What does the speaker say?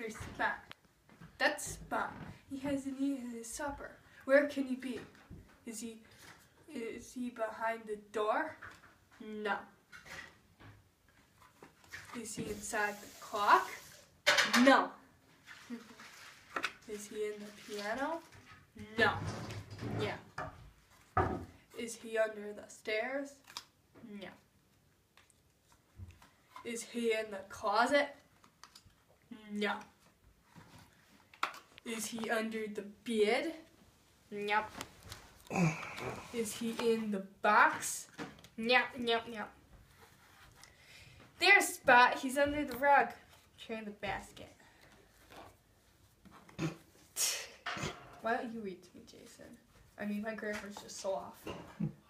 There's Spot. That's Spot. He hasn't eaten his supper. Where can he be? Is he behind the door? No. Is he inside the clock? No. Is he in the piano? No. Yeah. Is he under the stairs? No. Is he in the closet? No. Is he under the bed? Nope. Is he in the box? Nope. There's Spot. He's under the rug. Tray the basket. Why don't you read to me, Jason? I mean, my grammar's just so off.